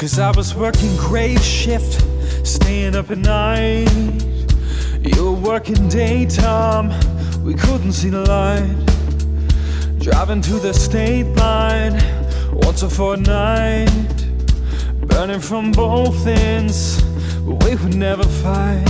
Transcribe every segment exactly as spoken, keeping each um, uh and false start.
Cause I was working grave shift, staying up at night. You were working daytime, we couldn't see the light. Driving to the state line once a fortnight, burning from both ends, but we would never fight.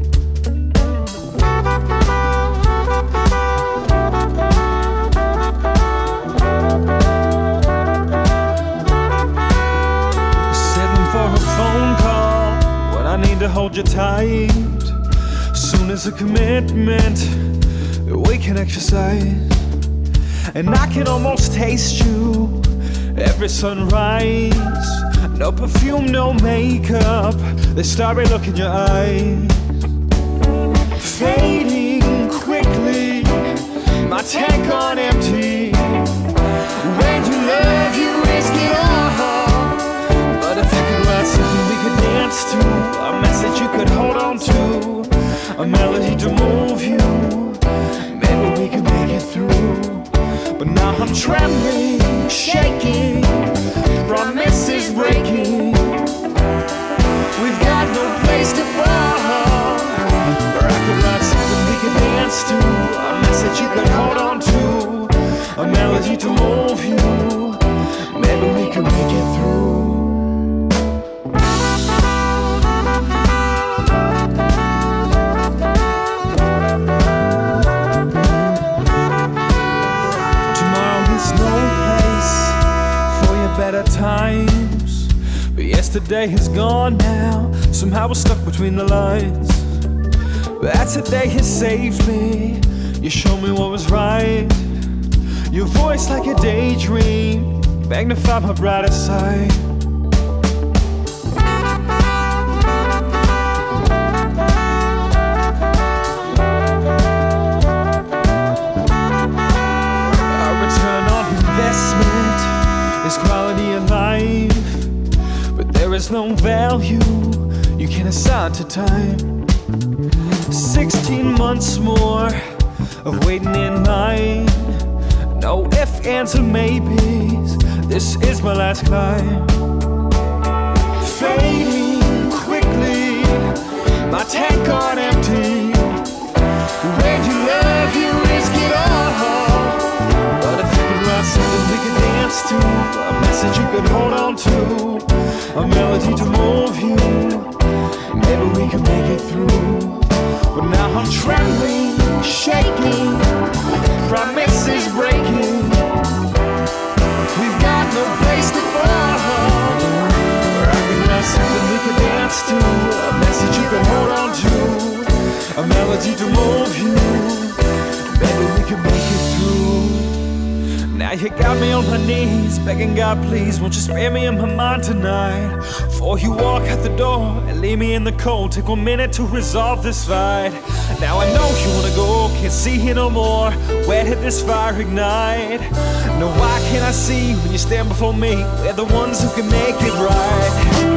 Sitting for a phone call when I need to hold you tight. Soon as a commitment, we can exercise. And I can almost taste you every sunrise. No perfume, no makeup, the starry look in your eyes. Fading quickly, my tank on empty. When you love, you risk it all. But if I could write something we could dance to, a message you could hold on to, a melody to move you, maybe we could make it through. But now I'm trembling, shaking, promises breaking. We've got no place to fall, where I could write something we could dance to, a message you could hold on to, a melody to move you, maybe we could make it through. Better times, but yesterday is gone now. Somehow we're stuck between the lines. But that today has saved me. You showed me what was right. Your voice like a daydream, magnify my brighter side. Our return on investment is quality of life, but there is no value you can assign to time. Sixteen months more of waiting in line. No ifs, ands, or maybes, this is my last climb. Fading quickly, my tank on empty. When you love, you risk it all. But if you could write something we could dance to, a message you could hold on to, a melody to move you, maybe we can make it through. But now I'm trembling, shaking, promises breaking. We've got no place to fall, where I can write something we can dance to, a message you can hold on to, a melody to move you, maybe we can make it through. Now you got me on my knees, begging God please, won't you spare me in my mind tonight? Before you walk out the door and leave me in the cold, take one minute to resolve this fight. Now I know you wanna go, can't see you no more, where did this fire ignite? No, why can't I see when you stand before me, we're the ones who can make it right?